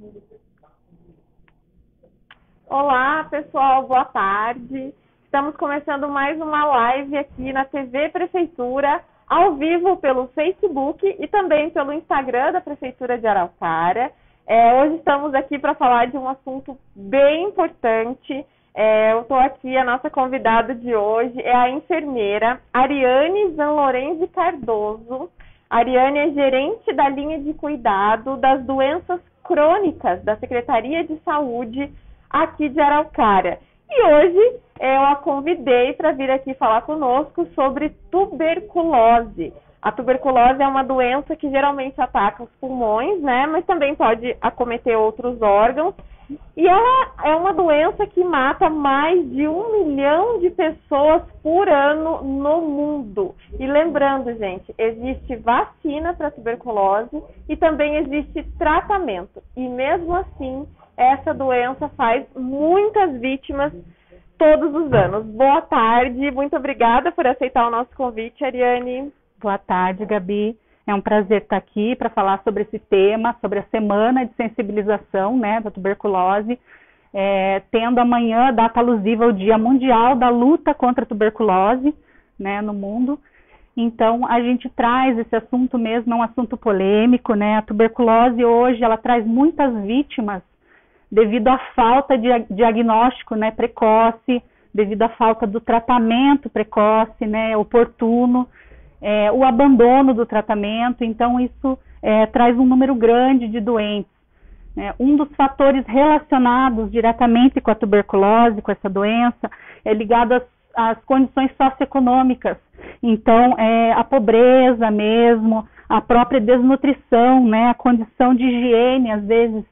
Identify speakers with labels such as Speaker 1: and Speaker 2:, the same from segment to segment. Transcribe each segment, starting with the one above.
Speaker 1: Olá, pessoal, boa tarde. Estamos começando mais uma live aqui na TV Prefeitura, ao vivo pelo Facebook e também pelo Instagram da Prefeitura de Araucária. Hoje estamos aqui para falar de um assunto bem importante. Eu estou aqui, a nossa convidada de hoje é a enfermeira Ariane Zanlorenzi Cardoso. A Ariane é gerente da linha de cuidado das doenças crônicas da Secretaria de Saúde aqui de Araucária. E hoje eu a convidei para vir aqui falar conosco sobre tuberculose. A tuberculose é uma doença que geralmente ataca os pulmões, né? Mas também pode acometer outros órgãos. E ela é uma doença que mata mais de 1 milhão de pessoas por ano no mundo. E lembrando, gente, existe vacina para tuberculose e também existe tratamento. E mesmo assim, essa doença faz muitas vítimas todos os anos. Boa tarde, muito obrigada por aceitar o nosso convite, Ariane.
Speaker 2: Boa tarde, Gabi. É um prazer estar aqui para falar sobre esse tema, sobre a semana de sensibilização, né, da tuberculose, tendo amanhã a data alusiva ao Dia Mundial da Luta contra a Tuberculose, né, no mundo. Então, a gente traz esse assunto mesmo, é um assunto polêmico, né? A tuberculose hoje, ela traz muitas vítimas devido à falta de diagnóstico, né, precoce, devido à falta do tratamento precoce, né, oportuno, o abandono do tratamento. Então isso traz um número grande de doentes. Um dos fatores relacionados diretamente com a tuberculose, com essa doença, é ligado às condições socioeconômicas. Então, a pobreza mesmo, a própria desnutrição, né, a condição de higiene, às vezes,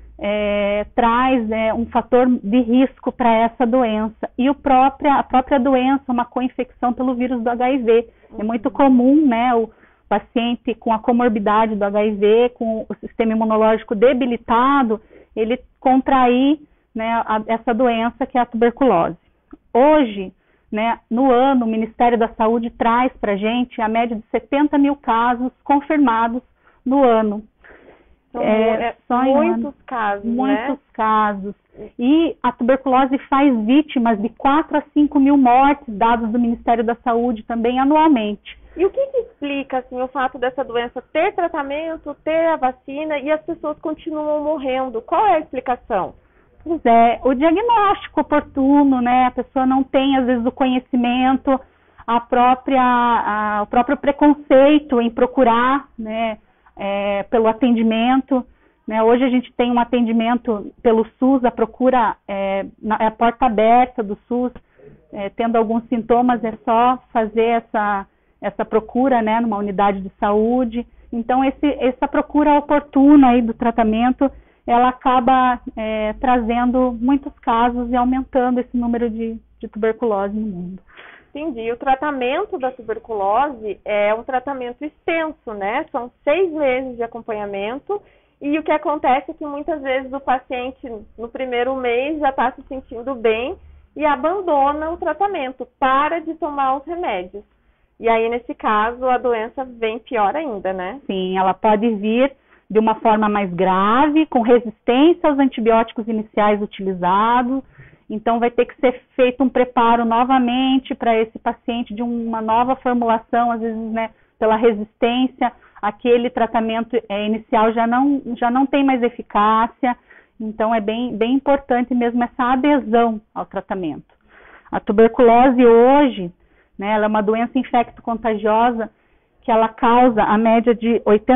Speaker 2: traz um fator de risco para essa doença. E a própria doença, uma co-infecção pelo vírus do HIV. É muito comum, né, o paciente com a comorbidade do HIV, com o sistema imunológico debilitado, ele contrair, né, essa doença que é a tuberculose. Hoje, né, no ano, o Ministério da Saúde traz para a gente a média de 70 mil casos confirmados no ano.
Speaker 1: São muitos casos, né?
Speaker 2: Muitos casos. E a tuberculose faz vítimas de 4 a 5 mil mortes, dados do Ministério da Saúde também anualmente.
Speaker 1: E o que explica assim, o fato dessa doença ter tratamento, ter a vacina e as pessoas continuam morrendo? Qual é a explicação?
Speaker 2: Pois é, o diagnóstico oportuno, né? A pessoa não tem, às vezes, o conhecimento, o próprio preconceito em procurar, né? Pelo atendimento, né? Hoje a gente tem um atendimento pelo SUS, a procura a porta aberta do SUS, tendo alguns sintomas é só fazer essa procura, né, numa unidade de saúde. Então essa procura oportuna aí do tratamento, ela acaba trazendo muitos casos e aumentando esse número de tuberculose no mundo.
Speaker 1: Entendi. O tratamento da tuberculose é um tratamento extenso, né? São 6 meses de acompanhamento e o que acontece é que muitas vezes o paciente no primeiro mês já está se sentindo bem e abandona o tratamento, para de tomar os remédios. E aí, nesse caso, a doença vem pior ainda, né?
Speaker 2: Sim, ela pode vir de uma forma mais grave, com resistência aos antibióticos iniciais utilizados. Então, vai ter que ser feito um preparo novamente para esse paciente de uma nova formulação, às vezes, né, pela resistência, aquele tratamento inicial já não tem mais eficácia. Então, é bem importante mesmo essa adesão ao tratamento. A tuberculose hoje, né, ela é uma doença infecto-contagiosa que ela causa, a média de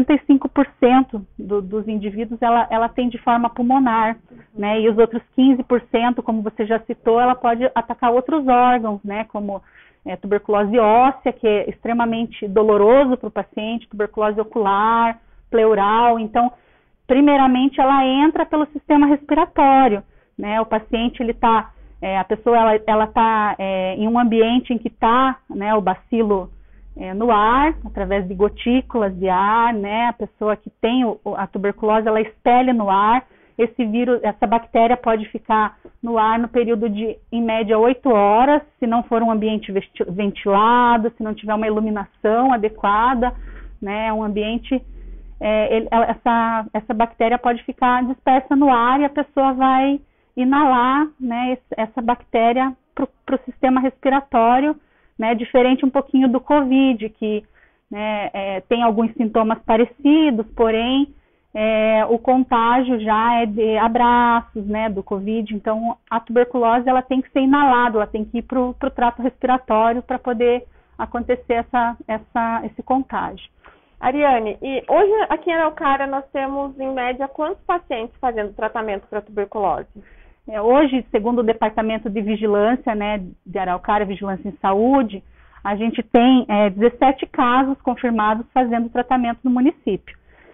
Speaker 2: 85% dos indivíduos, ela tem de forma pulmonar, né, e os outros 15%, como você já citou, ela pode atacar outros órgãos, né, como tuberculose óssea, que é extremamente doloroso para o paciente, tuberculose ocular, pleural. Então, primeiramente, ela entra pelo sistema respiratório, né, o paciente, a pessoa, ela está em um ambiente em que está, né, o bacilo no ar, através de gotículas de ar, né? A pessoa que tem a tuberculose, ela expele no ar. Esse vírus, essa bactéria pode ficar no ar no período de, em média, 8 horas, se não for um ambiente ventilado, se não tiver uma iluminação adequada, né? Um ambiente essa bactéria pode ficar dispersa no ar e a pessoa vai inalar, né, essa bactéria para o sistema respiratório, né, diferente um pouquinho do Covid, que, né, tem alguns sintomas parecidos, porém o contágio já é de abraços, né, do Covid. Então a tuberculose ela tem que ser inalada, ela tem que ir para o trato respiratório para poder acontecer esse contágio.
Speaker 1: Ariane, e hoje aqui em Araucária nós temos em média quantos pacientes fazendo tratamento para tuberculose?
Speaker 2: Hoje, segundo o Departamento de Vigilância, né, de Araucária, Vigilância em Saúde, a gente tem 17 casos confirmados fazendo tratamento no município.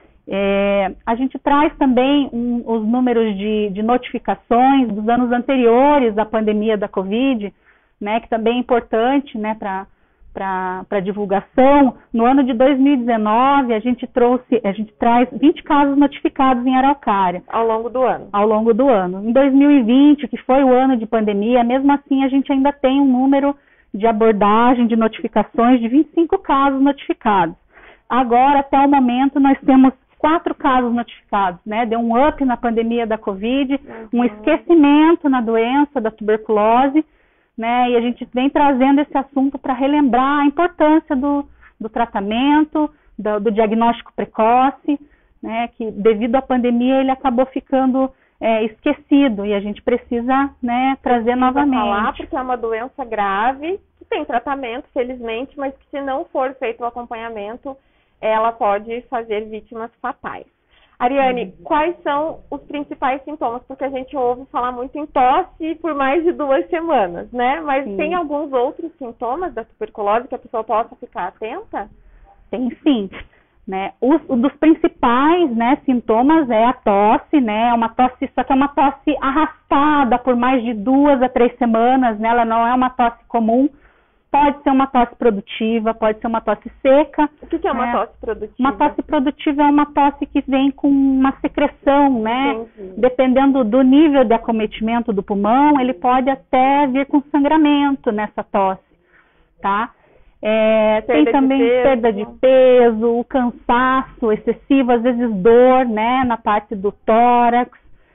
Speaker 2: A gente traz também os números de notificações dos anos anteriores à pandemia da Covid, né, que também é importante, né, para divulgação. No ano de 2019, a gente traz 20 casos notificados em Araucária.
Speaker 1: Ao longo do ano?
Speaker 2: Ao longo do ano. Em 2020, que foi o ano de pandemia, mesmo assim a gente ainda tem um número de abordagem, de notificações de 25 casos notificados. Agora, até o momento, nós temos 4 casos notificados, né? Deu um up na pandemia da Covid, um esquecimento na doença da tuberculose, né? E a gente vem trazendo esse assunto para relembrar a importância do tratamento, do diagnóstico precoce, né? Que devido à pandemia ele acabou ficando esquecido e a gente precisa, né, trazer novamente.
Speaker 1: Falar porque é uma doença grave, que tem tratamento, felizmente, mas que se não for feito o acompanhamento, ela pode fazer vítimas fatais. Ariane, quais são os principais sintomas? Porque a gente ouve falar muito em tosse por mais de 2 semanas, né? Mas tem alguns outros sintomas da tuberculose que a pessoa possa ficar atenta?
Speaker 2: Tem sim, né? Um dos principais, né, sintomas é a tosse, né? Só que é uma tosse arrastada por mais de 2 a 3 semanas, né? Ela não é uma tosse comum. Pode ser uma tosse produtiva, pode ser uma tosse seca.
Speaker 1: O que é uma tosse produtiva?
Speaker 2: Uma tosse produtiva é uma tosse que vem com uma secreção, né?
Speaker 1: Entendi.
Speaker 2: Dependendo do nível de acometimento do pulmão, ele pode até vir com sangramento nessa tosse, tá? Tem também perda de peso, o cansaço excessivo, às vezes dor, né? Na parte do tórax.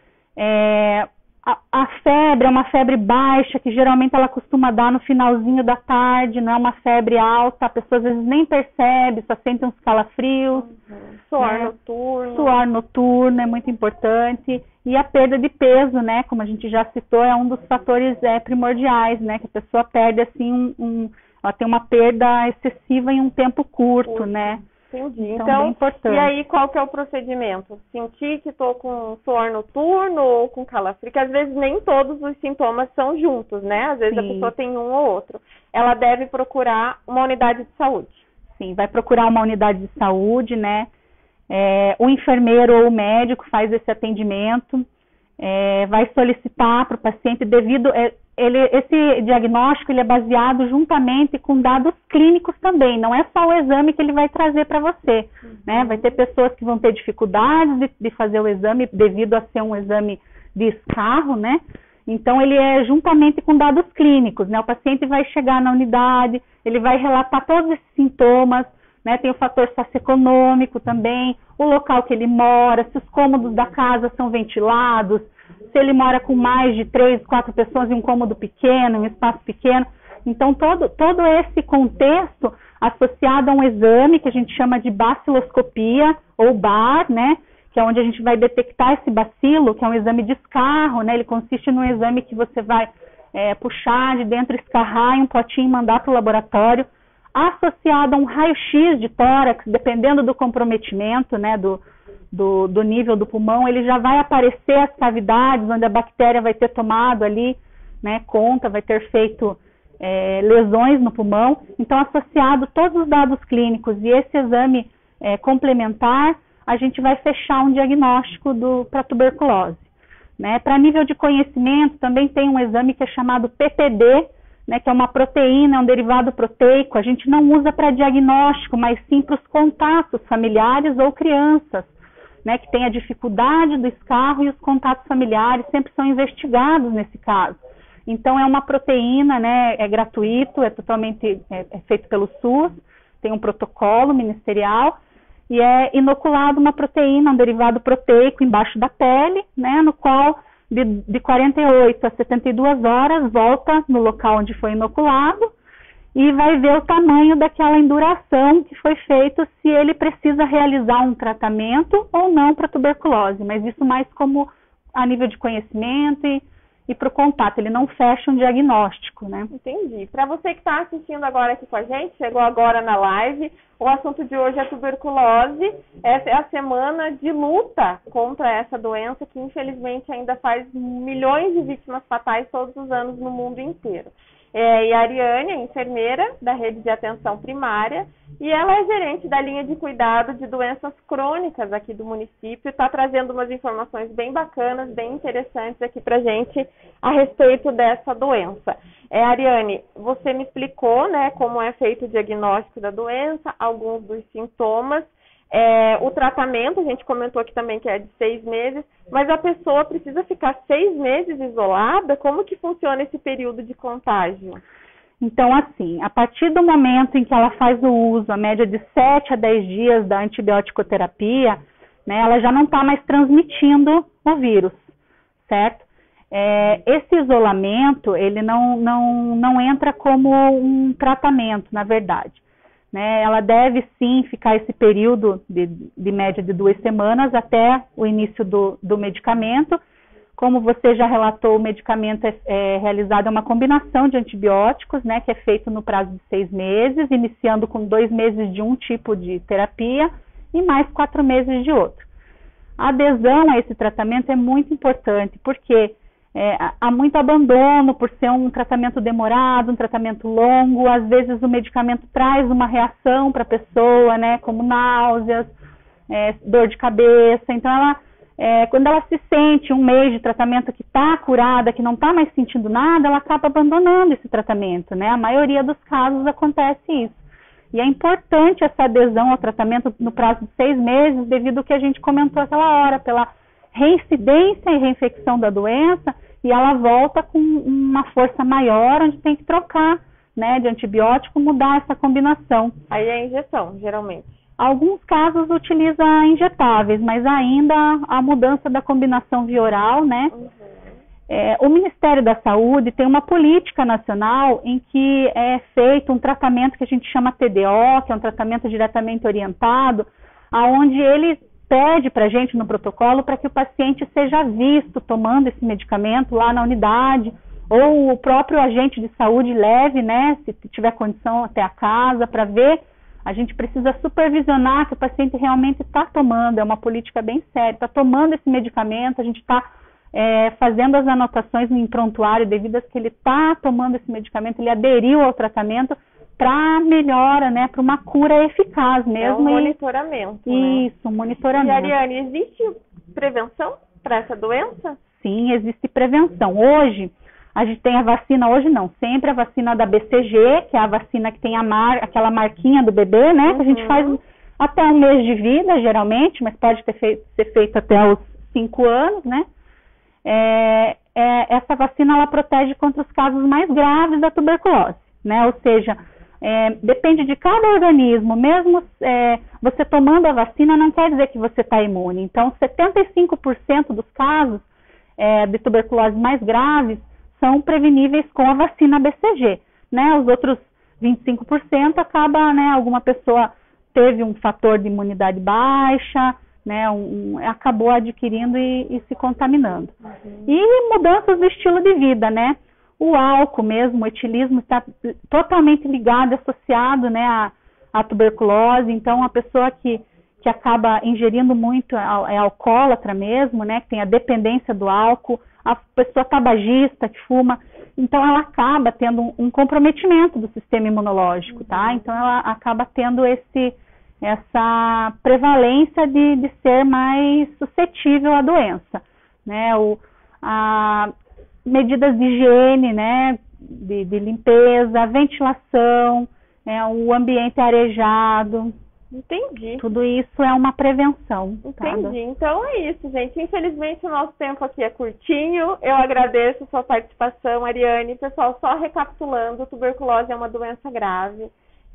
Speaker 2: A febre é uma febre baixa, que geralmente ela costuma dar no finalzinho da tarde, não é uma febre alta, a pessoa às vezes nem percebe, só sente uns calafrios.
Speaker 1: Suor noturno.
Speaker 2: Suor noturno é muito importante. E a perda de peso, né, como a gente já citou, é um dos fatores primordiais, né, que a pessoa perde assim, ela tem uma perda excessiva em um tempo curto, né.
Speaker 1: Entendi.
Speaker 2: Então, bem importante.
Speaker 1: E aí, qual que é o procedimento? Sentir que estou com suor noturno ou com calafrio? Que às vezes nem todos os sintomas são juntos, né? Às vezes a pessoa tem um ou outro. Ela deve procurar uma unidade de saúde.
Speaker 2: Sim, vai procurar uma unidade de saúde, né? O enfermeiro ou o médico faz esse atendimento, vai solicitar para o paciente devido... esse diagnóstico ele é baseado juntamente com dados clínicos também, não é só o exame que ele vai trazer para você, né? Vai ter pessoas que vão ter dificuldades de fazer o exame devido a ser um exame de escarro, né? Então ele é juntamente com dados clínicos, né? O paciente vai chegar na unidade, ele vai relatar todos esses sintomas, né? Tem o fator socioeconômico também, o local que ele mora, se os cômodos da casa são ventilados, se ele mora com mais de 3, 4 pessoas em um cômodo pequeno, em um espaço pequeno. Então, todo esse contexto associado a um exame que a gente chama de baciloscopia, ou BAR, né? Que é onde a gente vai detectar esse bacilo, que é um exame de escarro, né? Ele consiste num exame que você vai puxar de dentro, escarrar em um potinho e mandar para o laboratório, associado a um raio-x de tórax, dependendo do comprometimento, né? Do nível do pulmão, ele já vai aparecer as cavidades onde a bactéria vai ter tomado ali, né, conta, vai ter feito lesões no pulmão. Então, associado todos os dados clínicos e esse exame complementar, a gente vai fechar um diagnóstico para tuberculose, né? Para nível de conhecimento, também tem um exame que é chamado PPD, né, que é uma proteína, é um derivado proteico. A gente não usa para diagnóstico, mas sim para os contatos familiares ou crianças, né, que tem a dificuldade do escarro, e os contatos familiares sempre são investigados nesse caso. Então, é uma proteína, né, é gratuito, é totalmente feito pelo SUS, tem um protocolo ministerial, e é inoculado uma proteína, um derivado proteico embaixo da pele, né, no qual de 48 a 72 horas volta no local onde foi inoculado e vai ver o tamanho daquela induração que foi feito, se ele precisa realizar um tratamento ou não para tuberculose, mas isso mais como a nível de conhecimento e para o contato, ele não fecha um diagnóstico, né?
Speaker 1: Entendi. Para você que está assistindo agora aqui com a gente, chegou agora na live, o assunto de hoje é tuberculose. Essa é a semana de luta contra essa doença que infelizmente ainda faz milhões de vítimas fatais todos os anos no mundo inteiro. E a Ariane é enfermeira da rede de atenção primária e ela é gerente da linha de cuidado de doenças crônicas aqui do município. Está trazendo umas informações bem bacanas, bem interessantes aqui para a gente a respeito dessa doença. Ariane, você me explicou, né, como é feito o diagnóstico da doença, alguns dos sintomas. O tratamento, a gente comentou aqui também que é de 6 meses, mas a pessoa precisa ficar 6 meses isolada? Como que funciona esse período de contágio?
Speaker 2: Então, assim, a partir do momento em que ela faz o uso, a média de 7 a 10 dias da antibioticoterapia, né, ela já não está mais transmitindo o vírus, certo? Esse isolamento, ele não entra como um tratamento, na verdade. Né, ela deve sim ficar esse período de média de 2 semanas até o início do medicamento. Como você já relatou, o medicamento é realizado uma combinação de antibióticos, né, que é feito no prazo de 6 meses, iniciando com 2 meses de um tipo de terapia e mais 4 meses de outro. A adesão a esse tratamento é muito importante, porque há muito abandono por ser um tratamento demorado, um tratamento longo. Às vezes o medicamento traz uma reação para a pessoa, né, como náuseas, dor de cabeça. Então, quando ela se sente um mês de tratamento que está curada, que não está mais sentindo nada, ela acaba abandonando esse tratamento, né? A maioria dos casos acontece isso. E é importante essa adesão ao tratamento no prazo de 6 meses, devido ao que a gente comentou aquela hora, pela reincidência e reinfecção da doença, e ela volta com uma força maior, onde tem que trocar, né, de antibiótico, mudar essa combinação.
Speaker 1: Aí é a injeção, geralmente.
Speaker 2: Alguns casos utiliza injetáveis, mas ainda a mudança da combinação via oral, né? Uhum. O Ministério da Saúde tem uma política nacional em que é feito um tratamento que a gente chama TDO, que é um tratamento diretamente orientado, aonde ele pede para a gente no protocolo para que o paciente seja visto tomando esse medicamento lá na unidade, ou o próprio agente de saúde leve, né, se tiver condição, até a casa, para ver. A gente precisa supervisionar que o paciente realmente está tomando, é uma política bem séria, está tomando esse medicamento, a gente está fazendo as anotações no prontuário devidas que ele está tomando esse medicamento, ele aderiu ao tratamento para melhora, né, para uma cura eficaz mesmo.
Speaker 1: Um monitoramento,
Speaker 2: Isso, um monitoramento.
Speaker 1: E, Ariane, existe prevenção para essa doença?
Speaker 2: Sim, existe prevenção. Hoje, a gente tem a vacina, sempre a vacina da BCG, que é a vacina que tem aquela marquinha do bebê, né, que a gente faz até 1 mês de vida, geralmente, mas pode ser feito até os 5 anos, né. Essa vacina, ela protege contra os casos mais graves da tuberculose, né, ou seja, depende de cada organismo, mesmo você tomando a vacina não quer dizer que você está imune. Então, 75% dos casos de tuberculose mais graves são preveníveis com a vacina BCG, né? Os outros 25% acaba, né, alguma pessoa teve um fator de imunidade baixa, né, acabou adquirindo e se contaminando. E mudanças do estilo de vida, né? O álcool mesmo, o etilismo está totalmente ligado, associado, né, à tuberculose. Então, a pessoa que acaba ingerindo muito é alcoólatra mesmo, né, que tem a dependência do álcool, a pessoa tabagista que fuma. Então, ela acaba tendo um comprometimento do sistema imunológico, tá? Então, ela acaba tendo essa prevalência de ser mais suscetível à doença, né? Medidas de higiene, né, de limpeza, ventilação, o ambiente arejado.
Speaker 1: Entendi.
Speaker 2: Tudo isso é uma prevenção.
Speaker 1: Entendi.
Speaker 2: Tá?
Speaker 1: Então é isso, gente. Infelizmente o nosso tempo aqui é curtinho. Eu agradeço a sua participação, Ariane. Pessoal, só recapitulando, tuberculose é uma doença grave.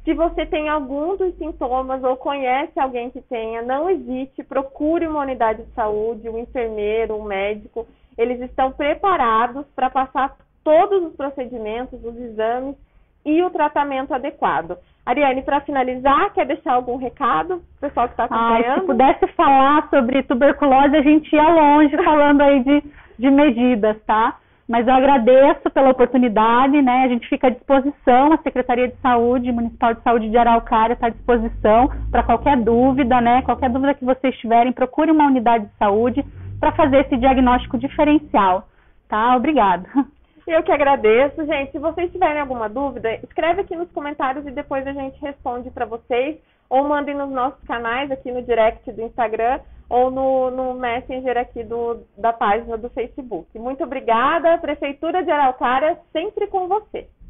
Speaker 1: Se você tem algum dos sintomas ou conhece alguém que tenha, não hesite, procure uma unidade de saúde, um enfermeiro, um médico. Eles estão preparados para passar todos os procedimentos, os exames e o tratamento adequado. Ariane, para finalizar, quer deixar algum recado para o pessoal que está acompanhando?
Speaker 2: Se pudesse falar sobre tuberculose, a gente ia longe falando aí de medidas, tá? Mas eu agradeço pela oportunidade, né? A gente fica à disposição, a Secretaria de Saúde, Municipal de Saúde de Araucária está à disposição para qualquer dúvida, né? Qualquer dúvida que vocês tiverem, procure uma unidade de saúde para fazer esse diagnóstico diferencial, tá? Obrigada.
Speaker 1: Eu que agradeço, gente. Se vocês tiverem alguma dúvida, escreve aqui nos comentários e depois a gente responde para vocês, ou mandem nos nossos canais aqui no direct do Instagram ou no Messenger aqui da página do Facebook. Muito obrigada, Prefeitura de Araucária, sempre com você.